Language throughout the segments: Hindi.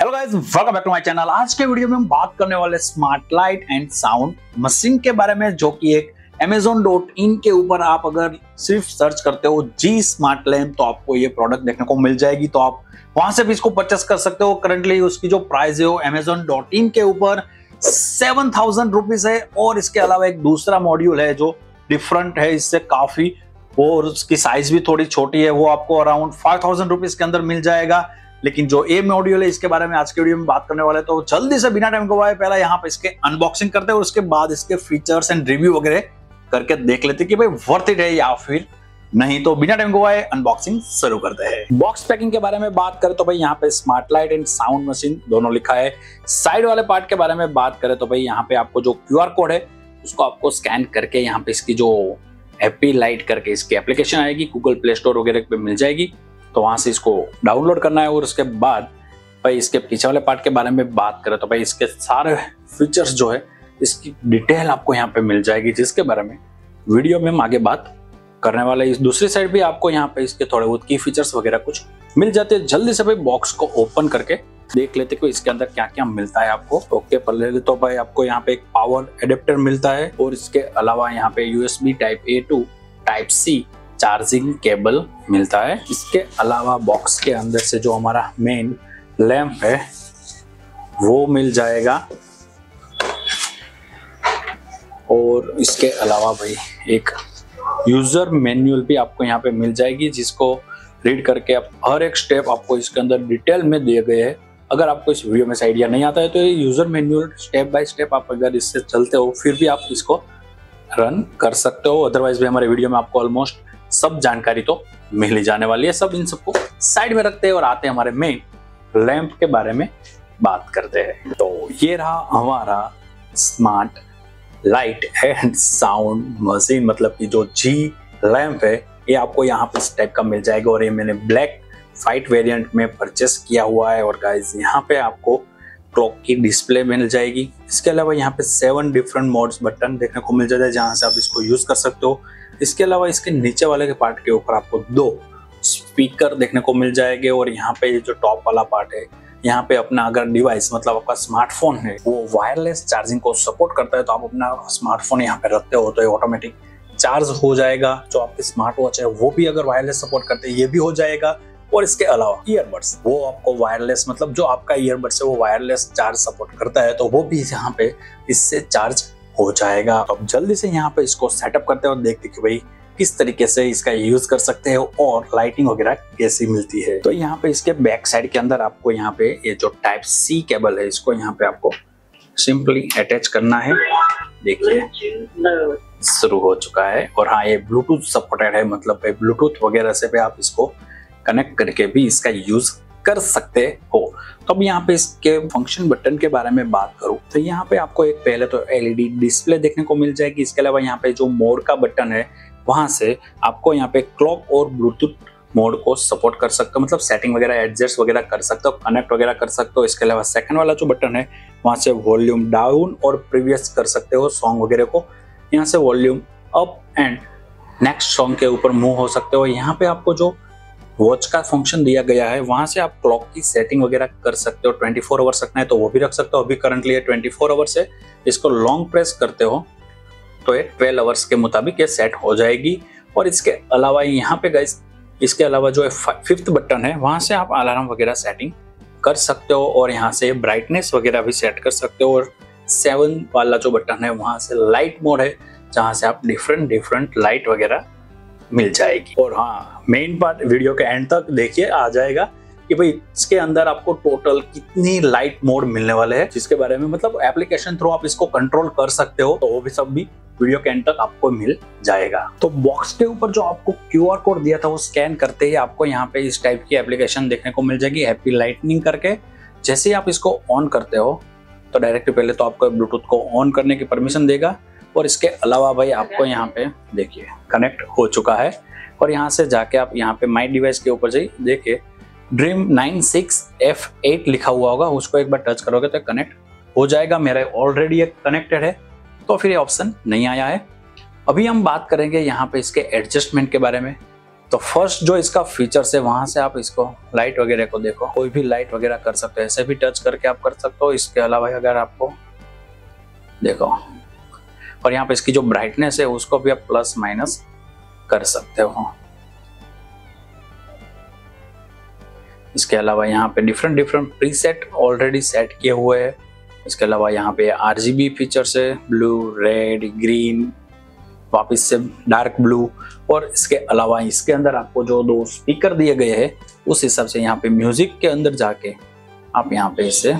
Hello guys, welcome back to my channel. आज के वीडियो में हम बात करने वाले smart light and sound machine के बारे में, जो कि एक amazon.in के ऊपर आप अगर सिर्फ सर्च करते हो जी स्मार्ट लैम्प तो आपको ये प्रोडक्ट देखने को मिल जाएगी। तो आप वहां से भी इसको परचेस कर सकते हो। करंटली उसकी जो प्राइस है वो amazon.in के ऊपर 7,000 रुपीज है। और इसके अलावा एक दूसरा मॉड्यूल है जो डिफरेंट है इससे काफी, और उसकी साइज भी थोड़ी छोटी है, वो आपको अराउंड 5,000 रुपीज के अंदर मिल जाएगा। लेकिन जो ए मॉड्यूल है इसके बारे में आज के वीडियो में बात करने वाले हैं। तो जल्दी से बिना टाइम गवाए पहला यहाँ पे इसके अनबॉक्सिंग करते हैं और उसके बाद इसके फीचर्स एंड रिव्यू वगैरह करके देख लेते हैं कि भाई वर्थ इट है या फिर नहीं। तो बिना टाइम गवाए अनबॉक्सिंग शुरू करते हैं। बॉक्स पैकिंग के बारे में बात करें तो भाई यहाँ पे smart light and sound machine दोनों लिखा है। साइड वाले पार्ट के बारे में बात करें तो भाई यहाँ पे आपको जो QR कोड है उसको आपको स्कैन करके यहाँ पे इसकी जो हैप्पी लाइट करके इसकी एप्लीकेशन आएगी, गूगल प्ले स्टोर वगैरह पे मिल जाएगी। तो वहां से इसको डाउनलोड करना है। और उसके बाद भाई इसके पीछे वाले पार्ट के बारे में बात करें तो भाई इसके सारे फीचर्स जो है इसकी डिटेल आपको यहाँ पे मिल जाएगी, जिसके बारे में वीडियो में हम आगे बात करने वाले। इस दूसरी साइड भी आपको यहाँ पे इसके थोड़े बहुत की फीचर्स वगैरह कुछ मिल जाते हैं। जल्दी से भाई बॉक्स को ओपन करके देख लेते कि इसके अंदर क्या क्या मिलता है आपको। ओके, पहले तो भाई आपको यहाँ पे एक पावर एडेप्टर मिलता है और इसके अलावा यहाँ पे USB type A to type C charging cable मिलता है। इसके अलावा बॉक्स के अंदर से जो हमारा मेन लैंप है वो मिल जाएगा। और इसके अलावा भाई एक यूजर मैनुअल भी आपको यहाँ पे मिल जाएगी, जिसको रीड करके आप हर एक स्टेप आपको इसके अंदर डिटेल में दिए गए हैं। अगर आपको इस वीडियो में से आइडिया नहीं आता है तो ये user manual step by step आप अगर इससे चलते हो फिर भी आप इसको रन कर सकते हो। अदरवाइज भी हमारे वीडियो में आपको ऑलमोस्ट सब जानकारी तो मिल ही जाने वाली है। सब इन सबको साइड में रखते हैं और आते हैं हमारे मेन लैंप के बारे में बात करते हैं। तो ये रहा हमारा smart light and sound machine, मतलब कि जो जी लैंप है ये आपको यहाँ पे इस टाइप का मिल जाएगा। और ये मैंने ब्लैक वाइट वेरिएंट में परचेस किया हुआ है। और गाइस यहाँ पे आपको क्लॉक की डिस्प्ले मिल जाएगी। इसके अलावा यहाँ पे 7 डिफरेंट मोड्स बटन देखने को मिल जाता है, जहाँ से आप इसको यूज कर सकते हो। इसके अलावा इसके नीचे वाले के पार्ट के ऊपर आपको 2 स्पीकर देखने को मिल जाएंगे। और यहाँ पे जो टॉप वाला पार्ट है यहाँ पे अपना अगर डिवाइस मतलब आपका स्मार्टफोन है वो वायरलेस चार्जिंग को सपोर्ट करता है, तो आप अपना स्मार्टफोन यहाँ पे रखते हो तो ये ऑटोमेटिक चार्ज हो जाएगा। जो आपके स्मार्ट वॉच है वो भी अगर वायरलेस सपोर्ट करते हैं ये भी हो जाएगा। और इसके अलावा ईयरबड्स वो आपको वायरलेस, मतलब जो आपका ईयरबड्स है वो वायरलेस चार्ज सपोर्ट करता है, तो वो भी यहाँ पे इससे चार्ज हो जाएगा। अब जल्दी से यहाँ पे इसको सेटअप करते हैं और देखते हैं कि भाई किस तरीके से इसका यूज कर सकते हो और लाइटिंग वगैरह कैसी मिलती है। तो यहाँ पे इसके बैक साइड के अंदर आपको यहाँ पे ये जो टाइप C केबल है इसको यहाँ पे आपको सिंपली अटैच करना है। देखिए शुरू हो चुका है। और हाँ, ये ब्लूटूथ सपोर्टेड है, मतलब ब्लूटूथ वगैरह से भी आप इसको कनेक्ट करके भी इसका यूज कर सकते हो। तो अब यहाँ पे इसके फंक्शन बटन के बारे में बात करूं तो यहाँ पे आपको एक पहले तो LED डिस्प्ले देखने को मिल जाएगी। इसके अलावा यहाँ पे जो मोड का बटन है वहां से आपको यहाँ पे क्लॉक और ब्लूटूथ मोड को सपोर्ट कर सकते हो, मतलब सेटिंग वगैरह एडजस्ट वगैरह कर सकते हो, कनेक्ट वगैरह कर सकते हो। इसके अलावा सेकंड वाला जो बटन है वहां से वॉल्यूम डाउन और प्रीवियस कर सकते हो सॉन्ग वगैरह को। यहाँ से volume up and next song के ऊपर मूव हो सकते हो। यहाँ पे आपको जो वॉच का फंक्शन दिया गया है वहां से आप क्लॉक की सेटिंग वगैरह कर सकते हो। 24 आवर्स रखना है तो वो भी रख सकते हो। अभी करंटली 24 आवर्स है। इसको लॉन्ग प्रेस करते हो तो ये 12 आवर्स के मुताबिक ये सेट हो जाएगी। और इसके अलावा यहाँ पे गाइस इसके अलावा जो 5th बटन है वहां से आप अलार्म वगैरह सेटिंग कर सकते हो। और यहाँ से ब्राइटनेस वगैरह भी सेट कर सकते हो। और 7 वाला जो बटन है वहां से लाइट मोड है, जहाँ से आप डिफरेंट लाइट वगैरह मिल जाएगी। और हाँ, मेन पार्ट वीडियो के एंड तक देखिए, आ जाएगा कि भाई इसके अंदर आपको टोटल कितनी लाइट मोड मिलने वाले हैं, जिसके बारे में मतलब एप्लीकेशन थ्रू आप इसको कंट्रोल कर सकते हो। तो वो भी सब भी वीडियो के एंड तक आपको मिल जाएगा। तो बॉक्स के ऊपर जो आपको QR कोड दिया था वो स्कैन करते ही आपको यहाँ पे इस टाइप की एप्लीकेशन देखने को मिल जाएगी, हैप्पी लाइटनिंग करके। जैसे ही आप इसको ऑन करते हो तो डायरेक्ट पहले तो आपको ब्लूटूथ को ऑन करने की परमिशन देगा। और इसके अलावा भाई आपको यहाँ पे देखिए कनेक्ट हो चुका है। और यहाँ से जाके आप यहाँ पे माई डिवाइस के ऊपर जाइए, देखिए ड्रीम 96F8 लिखा हुआ होगा, उसको एक बार टच करोगे तो कनेक्ट हो जाएगा। मेरा ऑलरेडी ये कनेक्टेड है तो फिर ये ऑप्शन नहीं आया है। अभी हम बात करेंगे यहाँ पे इसके एडजस्टमेंट के बारे में तो फर्स्ट जो इसका फीचर्स है, वहां से आप इसको लाइट वगैरह को देखो, कोई भी लाइट वगैरह कर सकते हो, ऐसे भी टच करके आप कर सकते हो। इसके अलावा अगर आपको देखो, और यहाँ पे इसकी जो ब्राइटनेस है उसको भी आप प्लस माइनस कर सकते हो। इसके अलावा यहाँ पे different different preset already set किए हुए हैं। इसके अलावा यहाँ पे RGB फीचर्स है, ब्लू, रेड, ग्रीन, वापस से डार्क ब्लू। और इसके अलावा इसके अंदर आपको जो 2 स्पीकर दिए गए हैं, उस हिसाब से यहाँ पे म्यूजिक के अंदर जाके आप यहाँ पे इसे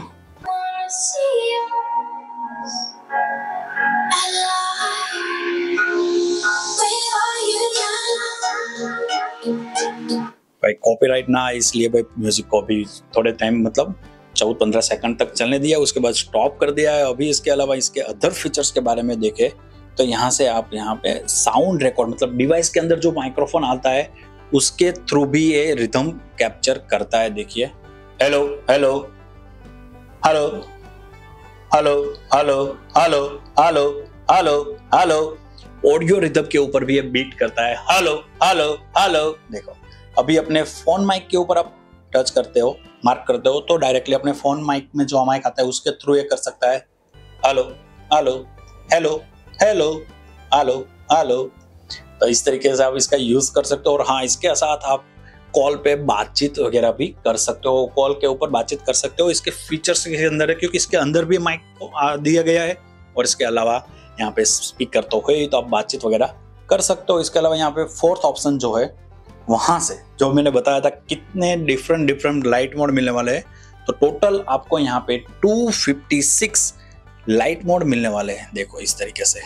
भाई कॉपीराइट ना आए इसलिए भाई म्यूजिक को भी थोड़े टाइम मतलब 14-15 सेकंड तक चलने दिया, उसके बाद स्टॉप कर दिया है। अभी इसके अलावा इसके अदर फीचर्स के बारे में देखें तो यहाँ से आप यहाँ पे साउंड रिकॉर्ड, मतलब डिवाइस के अंदर जो माइक्रोफोन आता है उसके थ्रू भी ये रिदम कैप्चर करता है। देखिए, hello hello hello hello hello hello hello hello hello, audio rhythm के ऊपर भी ये बीट करता है, हेलो हेलो हेलो। देखो, अभी अपने फोन माइक के ऊपर आप टच करते हो, मार्क करते हो, तो डायरेक्टली अपने फोन माइक में जो माइक आता है उसके थ्रू ये कर सकता है, hello hello hello hello hello hello. तो इस तरीके से आप इसका यूज कर सकते हो। और हाँ, इसके साथ आप कॉल पे बातचीत वगैरह भी कर सकते हो, कॉल के ऊपर बातचीत कर सकते हो। इसके फीचर्स के अंदर है, क्योंकि इसके अंदर भी माइक दिया गया है, और इसके अलावा यहाँ पे स्पीकर तो है ही, तो आप बातचीत वगैरह कर सकते हो। इसके अलावा यहाँ पे 4th ऑप्शन जो है, वहां से जो मैंने बताया था कितने डिफरेंट लाइट मोड मिलने वाले हैं, तो टोटल आपको यहाँ पे 256 लाइट मोड मिलने वाले हैं। देखो इस तरीके से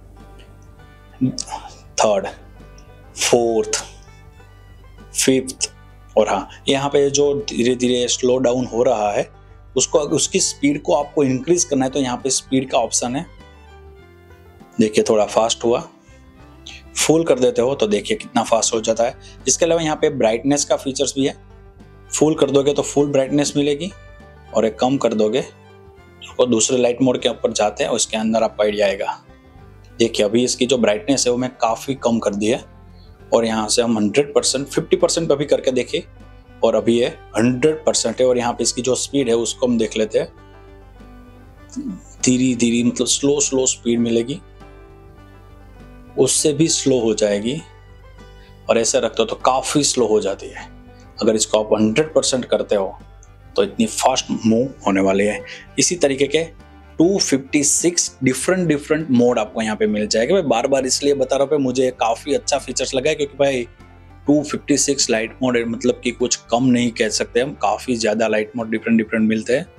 3rd, 4th, 5th। और हाँ, यहाँ पे जो धीरे धीरे स्लो डाउन हो रहा है उसको, उसकी स्पीड को आपको इंक्रीज करना है, तो यहाँ पे स्पीड का ऑप्शन है। देखिए थोड़ा फास्ट हुआ, फुल कर देते हो तो देखिए कितना फास्ट हो जाता है। इसके अलावा यहाँ पे ब्राइटनेस का फीचर्स भी है, फुल कर दोगे तो फुल ब्राइटनेस मिलेगी, और एक कम कर दोगे तो दूसरे लाइट मोड के ऊपर जाते हैं, उसके अंदर आपको आइडिया आएगा। देखिए अभी इसकी जो ब्राइटनेस है वो मैं काफ़ी कम कर दी है, और यहाँ से हम 100% 50% पे भी करके देखे, और अभी ये 100% है। और यहाँ पे इसकी जो स्पीड है उसको हम देख लेते हैं, धीरे धीरे मतलब स्लो स्पीड मिलेगी, उससे भी स्लो हो जाएगी, और ऐसे रखते हो तो काफ़ी स्लो हो जाती है। अगर इसको आप 100% करते हो तो इतनी फास्ट मूव होने वाली है। इसी तरीके के 256 डिफरेंट मोड आपको यहाँ पे मिल जाएगा। मैं बार बार इसलिए बता रहा हूँ, मुझे काफ़ी अच्छा फीचर्स लगा है, क्योंकि भाई 256 लाइट मोड मतलब कि कुछ कम नहीं कह सकते हम, काफ़ी ज़्यादा लाइट मोड डिफरेंट मिलते हैं।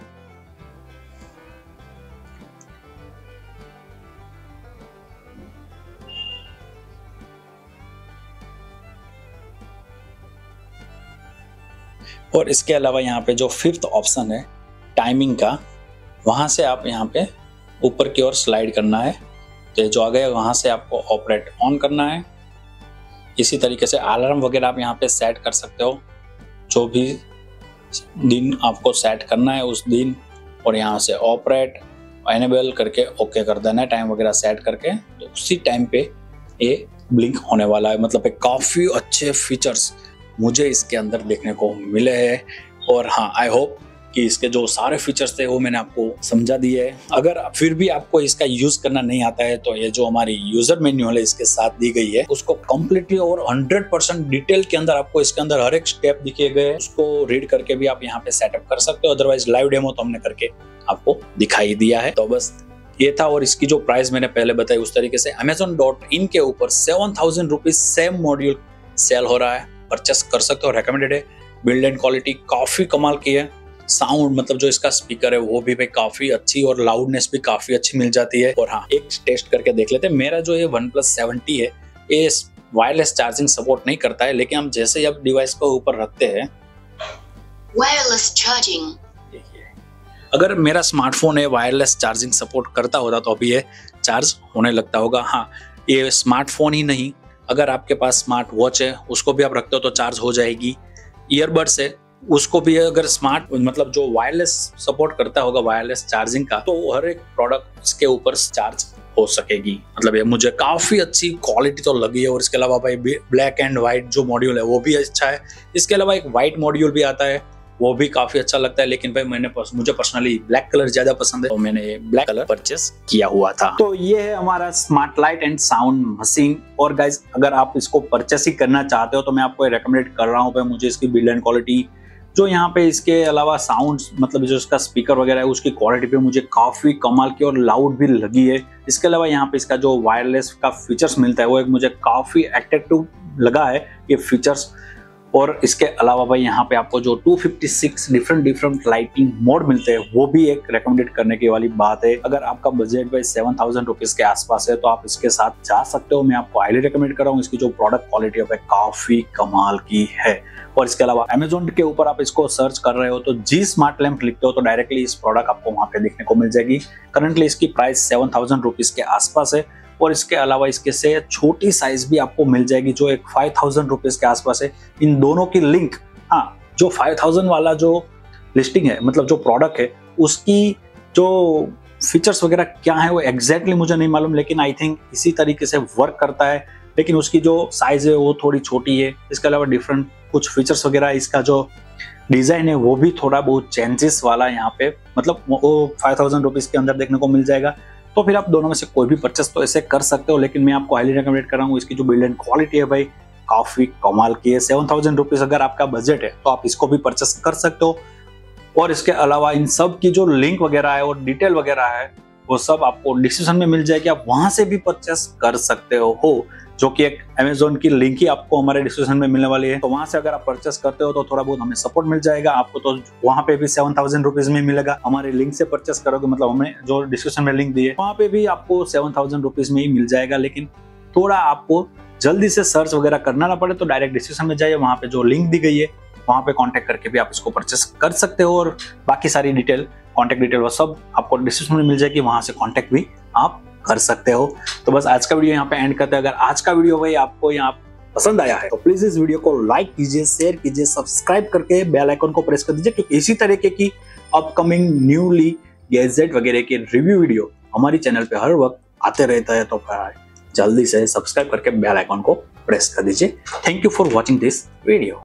और इसके अलावा यहाँ पे जो 5th ऑप्शन है टाइमिंग का, वहाँ से आप यहाँ पे ऊपर की ओर स्लाइड करना है, तो जो आ गया वहाँ से आपको ऑपरेट ऑन करना है। इसी तरीके से अलार्म वगैरह आप यहाँ पे सेट कर सकते हो, जो भी दिन आपको सेट करना है उस दिन, और यहाँ से ऑपरेट एनेबल करके ओके कर देना है, टाइम वगैरह सेट करके, तो उसी टाइम पे ये ब्लिंक होने वाला है। मतलब काफ़ी अच्छे फीचर्स मुझे इसके अंदर देखने को मिले हैं। और हाँ, आई होप कि इसके जो सारे फीचर्स थे वो मैंने आपको समझा दिए है। अगर फिर भी आपको इसका यूज करना नहीं आता है, तो ये जो हमारी यूजर मैन्युअल है इसके साथ दी गई है, उसको कंप्लीटली और 100% डिटेल के अंदर आपको इसके अंदर हर एक स्टेप दिखे गए, उसको रीड करके भी आप यहाँ पे सेटअप कर सकते हो। अदरवाइज लाइव डेमो तो हमने करके आपको दिखाई दिया है। तो बस ये था। और इसकी जो प्राइस मैंने पहले बताई उस तरीके से Amazon.in के ऊपर 7000 रुपीज सेम मॉड्यूल सेल हो रहा है, परचेस कर सकते हो, रेकमेंडेड है। बिल्ड एंड क्वालिटी काफी कमाल की है। साउंड मतलब जो इसका स्पीकर है वो भी भाई काफी अच्छी, और लाउडनेस भी काफी अच्छी मिल जाती है। और हाँ, एक टेस्ट करके देख लेते हैं। मेरा जो ये OnePlus 7T है, ये वायरलेस चार्जिंग सपोर्ट नहीं करता है, लेकिन हम जैसे ही अब डिवाइस को ऊपर रखते हैं, वायरलेस चार्जिंग, देखिए अगर मेरा स्मार्टफोन है वायरलेस चार्जिंग सपोर्ट करता होता तो अभी ये चार्ज होने लगता होगा। हाँ, ये स्मार्टफोन ही नहीं, अगर आपके पास स्मार्ट वॉच है उसको भी आप रखते हो तो चार्ज हो जाएगी। ईयरबड्स है उसको भी अगर स्मार्ट मतलब जो वायरलेस सपोर्ट करता होगा वायरलेस चार्जिंग का, तो हर एक प्रोडक्ट इसके ऊपर चार्ज हो सकेगी। मतलब ये मुझे काफी अच्छी क्वालिटी तो लगी है। और इसके अलावा भाई ब्लैक एंड व्हाइट जो मॉड्यूल है वो भी अच्छा है। इसके अलावा एक व्हाइट मॉड्यूल भी आता है, वो भी काफी अच्छा लगता है। लेकिन भाई मुझे पर्सनली ब्लैक कलर ज्यादा पसंद है, तो मैंने ब्लैक कलर परचेस किया हुआ था। तो ये है हमारा smart light and sound machine. और गाइज अगर आप इसको परचेस ही करना चाहते हो तो मैं आपको रेकमेंड कर रहा हूँ भाई। मुझे इसकी बिल्ड एंड क्वालिटी, जो यहाँ पे इसके अलावा साउंड मतलब जो इसका स्पीकर वगैरह है उसकी क्वालिटी पे मुझे काफी कमाल की और लाउड भी लगी है। इसके अलावा यहाँ पे इसका जो वायरलेस का फीचर्स मिलता है वो एक मुझे काफी अट्रैक्टिव लगा है ये फीचर्स। और इसके अलावा भाई यहाँ पे आपको जो 256 डिफरेंट लाइटिंग मोड मिलते हैं वो भी एक रेकमेंडेड करने की वाली बात है। अगर आपका बजट भाई 7000 रुपीज के आसपास है तो आप इसके साथ जा सकते हो। मैं आपको हाईली रेकमेंड कर रहा हूँ। इसकी जो प्रोडक्ट क्वालिटी है काफी कमाल की है। और इसके अलावा Amazon के ऊपर आप इसको सर्च कर रहे हो तो जी स्मार्ट लैंप लिखते हो तो डायरेक्टली इस प्रोडक्ट आपको वहां पे देखने को मिल जाएगी। करंटली इसकी प्राइस 7000 रुपीज के आसपास है। और इसके अलावा इसके से छोटी साइज भी आपको मिल जाएगी जो एक 5000 रुपीज के आसपास है। इन दोनों की लिंक, हाँ, जो 5000 वाला जो लिस्टिंग है मतलब जो प्रोडक्ट है उसकी जो फीचर्स वगैरह क्या है वो एग्जैक्टली मुझे नहीं मालूम, लेकिन आई थिंक इसी तरीके से वर्क करता है। लेकिन उसकी जो साइज है वो थोड़ी छोटी है। इसके अलावा डिफरेंट कुछ फीचर्स वगैरह, इसका जो डिजाइन है वो भी थोड़ा बहुत चेंजेस वाला यहाँ पे मतलब वो 5000 रुपीज के अंदर देखने को मिल जाएगा। तो फिर आप दोनों में से कोई भी परचेस तो ऐसे कर सकते हो। लेकिन मैं आपको हाईली रिकमेंड कर रहा हूँ। इसकी जो बिल्ड एंड क्वालिटी है भाई काफी कमाल की है। 7000 रुपीज अगर आपका बजट है तो आप इसको भी परचेस कर सकते हो। और इसके अलावा इन सब की जो लिंक वगैरह है और डिटेल वगैरह है वो सब आपको डिस्क्रिप्शन में मिल जाएगी। आप वहां से भी परचेस कर सकते हो, जो कि एक Amazon की लिंक ही आपको हमारे डिस्क्रिप्शन में मिलने वाली है। तो वहां से अगर आप परचेस करते हो तो थोड़ा बहुत हमें सपोर्ट मिल जाएगा। आपको तो वहां पे भी 7000 रुपीज में मिलेगा। हमारे लिंक से परचेस करोगे मतलब हमें जो डिस्क्रिप्शन में लिंक दी है वहां पे भी आपको 7000 रुपीज में ही मिल जाएगा। लेकिन थोड़ा आपको जल्दी से सर्च वगैरह करना ना पड़े तो डायरेक्ट डिस्क्रिप्शन में जाइए, वहां पे जो लिंक दी गई है वहां पे कांटेक्ट करके भी आप इसको परचेस कर सकते हो। और बाकी सारी डिटेल, कांटेक्ट डिटेल वो सब आपको डिस्क्रिप्शन में मिल जाएगी, वहां से कांटेक्ट भी आप कर सकते हो। तो बस आज का वीडियो यहाँ पे एंड करते हैं। अगर आज का वीडियो भाई आपको यहाँ पसंद आया है तो प्लीज इस वीडियो को लाइक कीजिए, शेयर कीजिए, सब्सक्राइब करके बेल आइकन को प्रेस कर दीजिए, क्योंकि इसी तरीके की अपकमिंग न्यूली गैजेट वगैरह के रिव्यू वीडियो हमारी चैनल पे हर वक्त आते रहता है। तो जल्दी से सब्सक्राइब करके बेल आइकन को प्रेस कर दीजिए। Thank you for watching this video.